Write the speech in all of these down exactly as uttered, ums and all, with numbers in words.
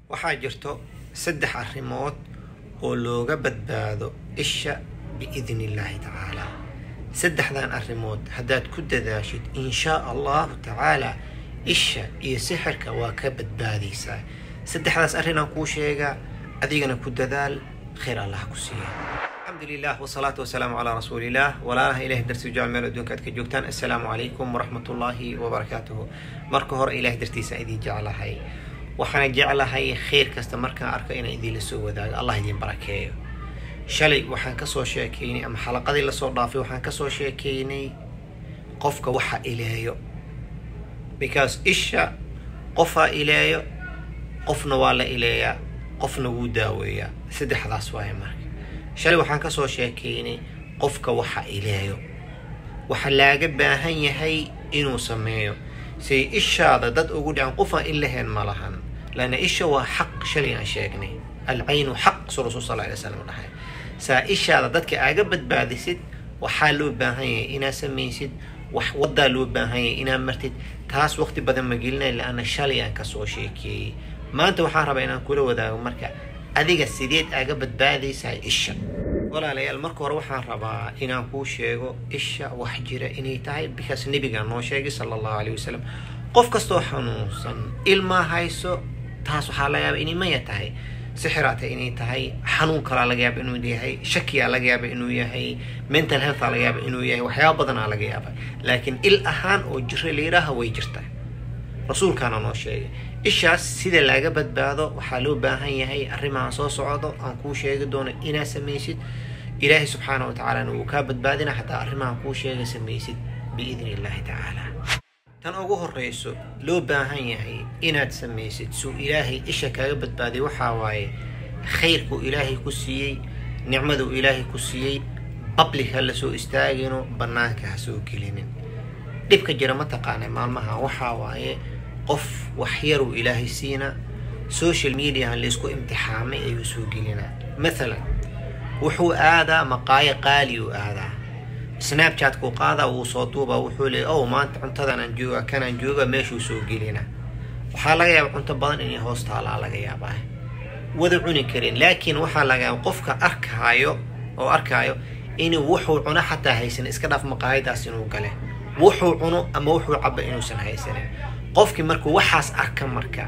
waxaa jirto saddex arrimood oo looga badbaado isha biidni illaahi tacaala. saddexdan arrimood haddaad ku dadaashid insha allahu tacaala isha iyo sixirka waa ka badbaadaysaa. saddexdaas arrinaan kuu sheegaa, adigana ku dadaal, khayr allah ku siiya. alxamdulilah wasalaatu wasalaamu calaa rasuulilah. walaalaha ilahay dartii jecel meel adduunka aad ka joogtaan, assalaamu calaykum waraxmatullaahi wabarakaatuhu. marka hore ilahay dartiisa idin jeclahay, waxaana jeclahay khayr kasta markaan arko inaan idinla soo wadaago. allah idin barakeeyo. shalay waxaan kasoo sheekeynay ama xalaqadii lasoo dhaafay waxaan kasoo sheekeynay qofka waxa ileeyo, because isha qofaa ileeyo, qofna waa la ileeyaa, qofna wuu daaweeyaa. saddexdaas waaye marka. shalay waxaan kasoo sheekeynay qofka waxa ileeyo waxa laaga baahan yahay inuu sameeyo say ishaada dad ugu dhacaan. qofaan ilaheen ma lahan, lana isha waa xaq. shalay aan sheegnay alcaynu xaq, soo rasuul sal alay wasalam dhahay. saa ishaada dadka aaga badbaadisid waxaa loo baahan yahay inaad samaysid, wax wadaa loo baahan yahay inaad martid. taas waqti badan ma gelinay, laana shalay aan kasoo sheekeeyey. maanta waxaan rabaa inaan kula wadaago marka adiga sideed aaga badbaadaysaa isha. walaalayaal, marka hore waxaan rabaa inaan kuu sheego isha wax jira inay tahay, because nebigaa noo sheegay sala allahu alayhi wasalam. qof kastoo xanuunsan ilmaa hayso, taas waxaa laga yaaba inay maya tahay, sixiraata inay tahay, xanuun kalaa laga yaaba inuu yahay, shakiyaa laga yaaba inuu yahay, mental healthaa laga yaaba inuu yahay, waxyaaba badanaa laga yaaba. laakiin il ahaan oo jiro layidhaaha way jirtaa, rasuulkaana noo sheegay. ishaas sida laga badbaado waxaa loo baahan yahay arrimahan soo socdo aan kuu sheegi doono inaad samaysid. ilaahay subxaana wa tacaalana wuu kaa badbaadina xataa arrimahan kuu sheega samaysid biidni illaahi tacaala. tan ugu horeyso loo baahan yahay inaad samaysid suu ilaahay isha kaaga badbaaday waxaa waaye khayrkuu ilaahay ku siiyey, nicmaduu ilaahay ku siiyey. public ha la soo istaagino, banaanka ha soo gelinin. dhibka jira mataqaana maalmaha waxaa waaye qof wax yaruu ilaahay siina, social mediahan laysku imtixaamay ayuu soo gelinaa. mathalan wuxuu aadaa maqaayo qaali uu aadaa, snapchat-kuu qaadaa, wuu soo duubaa, wuxuu leeyahy ow maanta cuntadan aan jooga, kanaan jooga, meeshuu soo gelina. waxaa laga yaaba cunto badan inay hoos taalaa laga yaabaa, wada cuni karin. laakiin waxaa laga yaaba qofka arkaayo oo arkaayo inuu wuxuu cuno xataa haysan, iska dhaaf maqaayadaas inuu gale, wuxuu cuno ama wuxuu cabo inuusan haysanin. qofkii markuu waxaas arka marka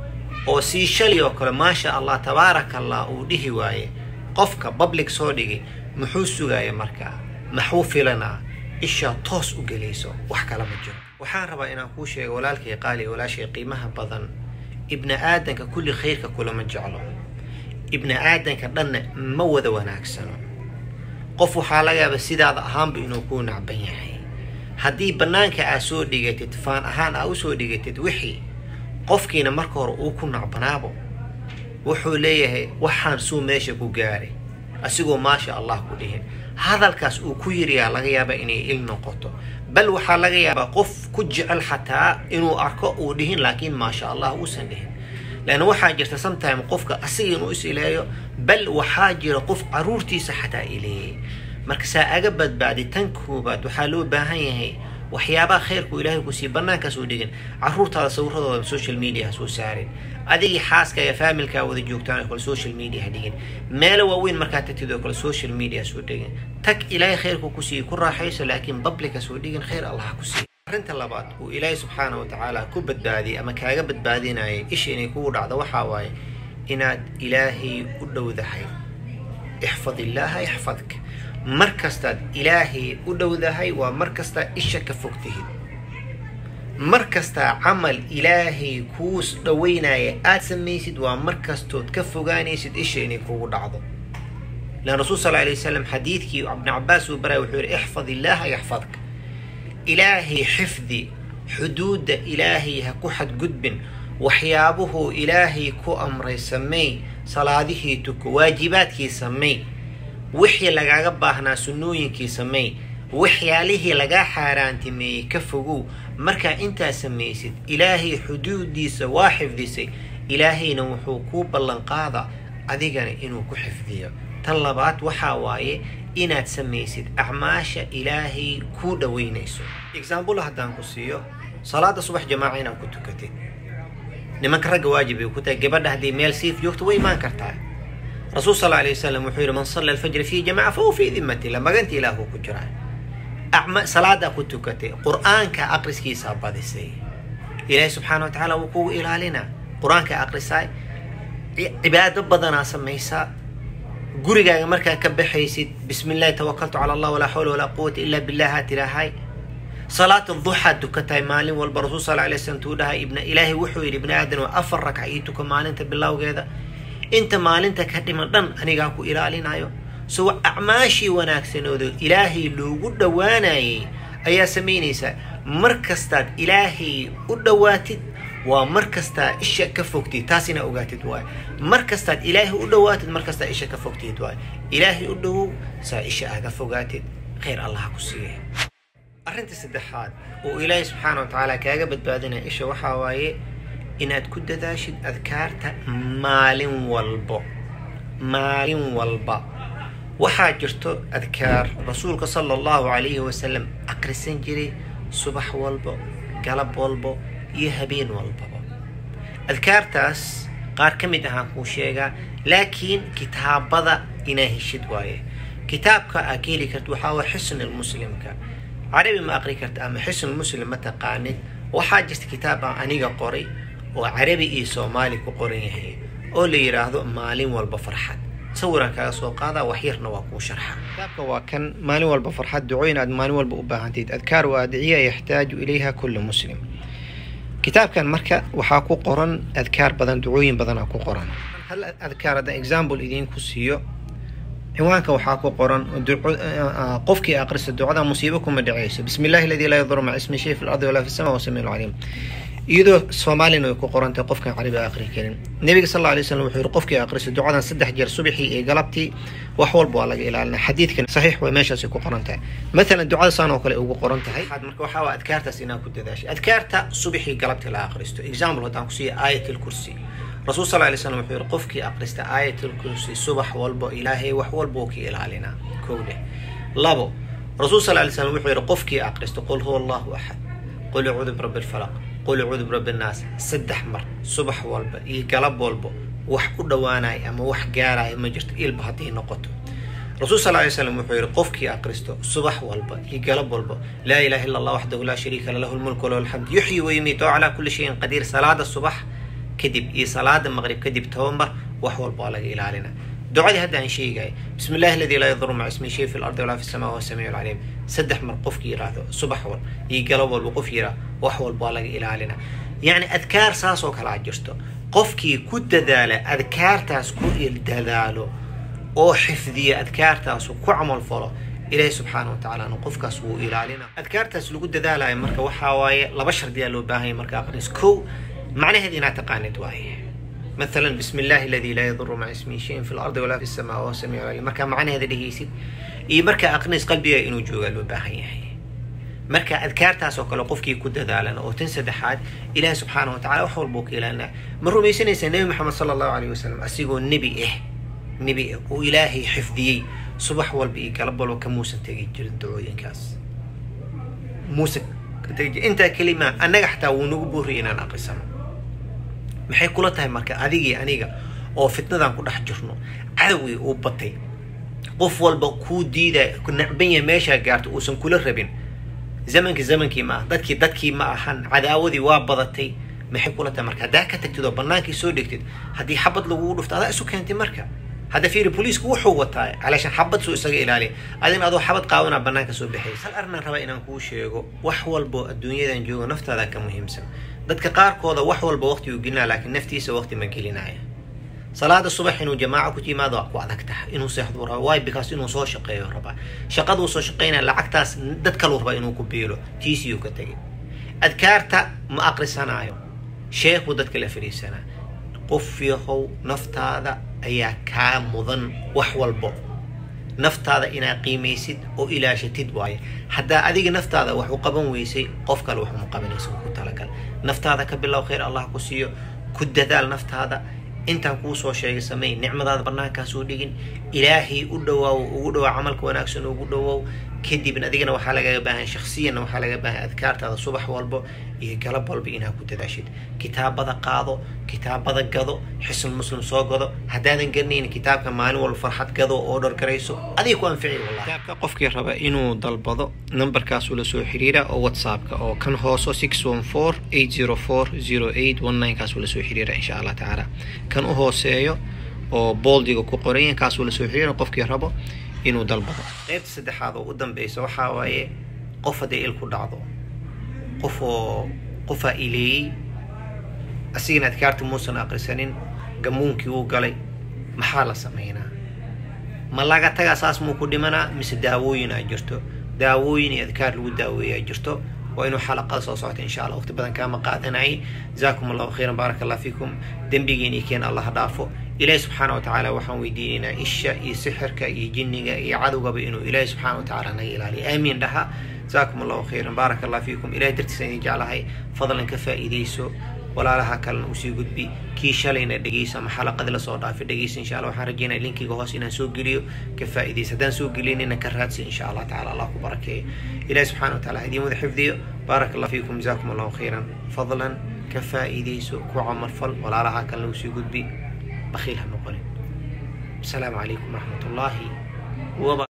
oo sii shalay oo kale maasha allah tabaaraka allah uu dhihi waaye, qofka public soo dhigay muxuu sugaaya markaa, maxuu filanaa? ishaa toos u gelayso, wax kala ma jiro. waxaan rabaa inaan kuu sheego walaalkay qaali, walaashay qiimaha badan, ibni aadanka kulli khayrka kulama jeclo, ibni aadanka dhanna ma wada wanaagsano. qof waxaa laga yaaba sidaada ahaanba inuu kuu nacban yahay. haddii banaanka aad soo dhigatid, faan ahaan aad usoo dhigatid wixii, qofkiina marka hore uu ku nacbanaabo, wuxuu leeyahay waxaan suu meesha ku gaaray, asigoo maasha allah ku dhihin. hadalkaas uu ku yiriyaa laga yaaba inay il noqoto, bal waxaa laga yaabaa qof ku jecel xataa inuu arko uu dhihin, laakiin maasha allah uusan dhihin. laana waxaa jirta sometime qofka asiga inuu is ileeyo, bal waxaa jira qof caruurtiisa xataa ileeyay. marka saa aga badbaadi tan koobaad waxaa loo baahan yahay waxyaabaha khayrku ilaahay ku sii banaankaas u dhigin. caruurtaada sawiradooda social media ha soo saarin, adigii xaaska iyo faamilkaa wada joogtaan oo kale social media ha dhigin, meelo waaweyn markaa tagtid oo kale social media soo dhigin. tag ilaahay khayrku ku sii ku raaxayso, laakiin public ha soo dhigin, khayr allah ku sii. arrinta labaad uu ilaahay subxaana wa tacaala ku badbaadiyay ama kaaga badbaadinayay isha inay kugu dhacdo waxaa waaye inaad ilaahay u dhowdahay. ixfad illaaha yaxfadka. mar kastaad ilaahay u dhowdahay waa mar kastaa isha ka fog tihid. mar kastaa camal ilaahay kuu dhaweynaya aad samaysid waa mar kastood ka fogaanaysid isha inay kugu dhacdo. lan rasuul sal alay wasalam xadiidkii ibn cabaas uu baraya wuxuu yihi ixfad illaaha yaxfadka. ilaahay xifdi, xuduudda ilaahay ha ku xadgudbin, waxyaabuhuu ilaahay ku amray sameey, salaadihii tuko, waajibaadkii sameey, wixii lagaaga baahnaa sunnooyinkii sameey, waxyaalihii lagaa xaaraantimeeyey ka fogow. markaa intaa samaysid ilaahay xuduudiisa waa xifdisay, ilaahayna wuxuu kuu ballan qaada adigana inuu ku xifdiyo. tan labaad waxaa waaye inaad samaysid acmaasha ilaahay kuu dhaweynayso. example haddaan ku siiyo, salaada subax jamaaca inaad ku tukatid, nimanka ragga waajib ay ku tahay gabadha haddii meel siif joogto way imaan kartaa rasuul sal allahu alayhi wasalam wuxuu yidhi man salla alfajra fi jamaca fa huwa fi dimmati la maganti ilaahu ku jiraa acma salaada ku tukatay qur'aanka aqriskiisa badisay ilaahay subxaanahu wa tacaala wuu kugu ilaalinaa qur'aanka aqrisaay cibaado badanaa samaysaa gurigaaga markaa ka baxaysid bismillahi tawakkaltu cala allah walaa xawla walaa quwata illa billah haa tiraahay salaat duxa dukatay maalin walba rasuul sal alay wasalam tuu dhahay ibna ilaahay wuxuu yidhi ibni aadan waa afar ragca ii tuka maalinta bilowgeeda inta maalinta ka dhiman dhan anigaa ku ilaalinayo so acmaashii wanaagsanooda ilaahay loogu dhowaanayay ayaa samaynaysaa mar kastaad ilaahay u dhowaatid waa mar kastaa isha ka fogtid taasina ogaatid waay mar kastaad ilaahay u dhowaatid mar kastaa isha ka fogtid waay ilaahay u dhowow saa isha aaga fogaatid khayr allah ku siiye arrinta saddexaad oo ilaahay subxaanahu wa tacaala kaaga badbaadinaya isha waxaa waaye inaad ku dadaashid adkaarta maalin walbo maalin walba waxaa jirto adkaar rasuulka sala allahu calayhi wasalam aqrisan jiray subax walbo galab walbo iyo habeen walbaba adkaartaas qaar ka mid ahaan kuu sheegaa laakiin kitaabada inaa heshid waaye kitaabka aa ka heli karta waxaa waa xisn almuslimka carabi ma aqri karta ama xisn muslim ma taqaanid waxaa jirta kitaab aan aniga qoray oo carabi iyo soomaali ku qoran yahay oo la yiraahdo maalin walba farxad sawiraan kaaga soo qaadaa wax yarna waa kuu sharxa kitaabka waa kan maalin walba farxad ducooyin aad maalin walba u baahantayd adkaar waa adciya yaxtaaju ilayha kullu muslim kitaabkan marka waxaa ku qoran adkaar badan ducooyin badanaa ku qoran hal adkaar haddaan example idiinku siiyo ciwaanka waxaa ku qoran qofkii aqrista ducada musiibo kuma dhacayso bismi illahi alladii laa yadurru maca ismi shay fi lardi walaa fi sama wa samiicu caliim iyadoo soomaalina way ku qorantay qofkan carabi aqri karin nabiga sal alla alay wasalam wuxuu yidhi qofkii aqrista ducadan saddex jeer subaxii iyo galabtii wax walba waa laga ilaalinaa xadiidkan saxiix way meeshaasay ku qoran tahay maalan ducada saan oo kale ugu qoran tahay marka waxaa waa adkaartaas inaa ku dadaashay adkaarta subaxii galabtii la aqristo example haddaan ku siiya aayat alkursi rasuul sal alay wasalam wuxuu yidhi qofkii aqrista aayat alkursi subax walbo ilaahay wax walba uu ka ilaalinaa kow dheh labo rasuul sal alay wasalam wuxuu yidhi qofkii aqrista qul huwa allahu axad qul acuudu birabbi alfalaq qul acuudu birabbi annaas saddex mar subax walba iyo galab walba wax u dhowaanaya ama wax gaaraya ma jirto ilba haddii noqoto rasuul sal alay wasalam wuxuu yidhi qofkii aqristo subax walba iyo galab walba laa ilaha illa allah waxdahu laa shariika lahu lmulku walahu alxamd yuxyi wayumiitu calaa kulli shayin qadiir salaada subax kadib iyo salaada maqrib kadib toban mar wax walba waa laga ilaalina ducadii hadda aan sheegay bismi illahi alladii laa yadurru maca ismihi shay fi lardi walaa fi samaa wa samiicu caliim saddex mar qofkii yiraahdo subax wal iyo galab walba qof yira wax walba waa laga ilaalina yacni adkaar saas oo kale jirto qofkii ku dadaala adkaartaas ku il dadaalo oo xifdiya adkaartaas ku camal falo ilaahay subxaanahu wa tacaala qofkaas wuu ilaalina adkaartaas lagu dadaalayo marka waxaa waaye laba shardiyaa loo baahan yahay marka aqris kow معنى هذه نعتقانت واهي مثلا بسم الله الذي لا يضر مع اسمه شيء في الأرض ولا في السماء وهو السميع العليم مركا معنى هذا اللي يصير إيه مركا أقنص قلبي إنه جوال وباهي مركا أذكار تاسو كلو قفكي كود ذالنا أو تنسى دحات إله سبحانه وتعالى وحول بوك إلى مروا بيسنة النبي محمد صلى الله عليه وسلم أسيقوا النبي إيه نبي إيه وإلهي حفظي صبح والبي قلب ولو كموسى تجي جل دعوة ينكاس موسى تجي أنت كلمة أنا حتى ونقبوري إن أنا قسم maxay kula tahay marka adigii aniga oo fitnadan ku dhex jirno cadawi uu batay qof walba ku diiday ku nacbanya meesha gaarto uusan kula rabin zamankii zamankii ma dadkii dadkii ma ahan cadaawadii waa badatay maxay kula tahay marka hadaa ka tagtid oo banaankii soo dhigtid haddii xabad lagu dhufto adaa isu keentay marka hada fiiri booliisku wuxuu wataa علشان xabad soo isaga ilaali adina adoo xabad qaawina banaanka soo bixaysa hal arrin raba inaan kuu sheego wax walba adduunyadan joogo naftaada ka muhiimsan dadka qaarkooda wax walba waqti uu gelinaa laakiin naftiisa waqti ma gelinaayo salaada subax inuu jamaaca ku timaado ku adag tahay inuu seexdo raba way because inuu soo shaqeeyo raba shaqadu soo shaqeynaa lacagtaas dad kale raba inuu ku biilo tiisiyo ka tagay adkaarta ma aqrisanaayo sheekhu dadka la fariisana qof yahow naftaada ayaa kaa mudan wax walba naftaada inaa qiimaysid oo ilaashatid waaye haddaa adiga naftaada wax u qaban weysay qof kale wax uma qabanayso ku talagal naftaada ka bilow khayr allah ku siiyo ku dadaal naftaada intaan kuu soo sheegay samay nicmadaada banaankaas u dhigin ilaahay u dhawaaw ugu dhawaa camalka wanaagsan ugu dhawaaw كدي بن أدينا وحالة جابها شخصيا وحالة جابها أذكار هذا الصبح والبو يقلب والبو إنها كنت داشيد كتاب هذا قاضو كتاب هذا قضو حسن المسلم سو قضو هدانا قرني إن كتاب كمان والفرحة قضو أوردر كريسو هذا يكون فعلي والله كتاب كقف كيربا إنه ضلبضو نمبر كاس ولا سو حريرة أو واتساب أو كان هوسو six one four eight zero four zero eight one nine كاس ولا سو حريرة إن شاء الله تعالى كان هو سيو أو بولديغو كقرين كاس ولا سو حريرة قف كيربا inuu dalbado qaybta saddexaad oo u dambaysa waxa waaye qof haday il ku dhacdo qof oo qofa ilay asigna adkaarta muusan aqrisanin gamuunkii uu galay maxaa la sameeynaa ma laga taga asaas muu ku dhimanaa mise daawooyin ay jirto daawooyin iyo adkaar lagu daaweeyo ay jirto waa inuu xalaqada soo socota insha Allah waqti badan kaama qaadanay jazaakumullahu khayran barakallahu fiikum dambigeeni keen Allah dhaafo إلهي سبحانه وتعالى وحن ويدينا إيشا يسحرك يجنيك يعذوك بإنه إلهي سبحانه وتعالى نيلالي آمين لها جزاكم الله خيرا بارك الله فيكم إلهي درت سيني جعلها فضلا كفاء إليسو ولا لها كلن وسيقود بي كي شالينا دقيسة محلقة دل صوتا في دقيسة إن شاء الله وحرجينا لينكي قهوس إنا سوق قليو كفاء إليسة دان سوق قليني نكرهاتسي إن شاء الله تعالى الله كبركي إلهي سبحانه وتعالى هدي مذ حفظيو بارك الله فيكم جزاكم الله خيرا فضلا كفاء إليسو كوعمر فل ولا لها كلن وسيقود بي بخيلها نقولين السلام عليكم ورحمة الله وبركاته.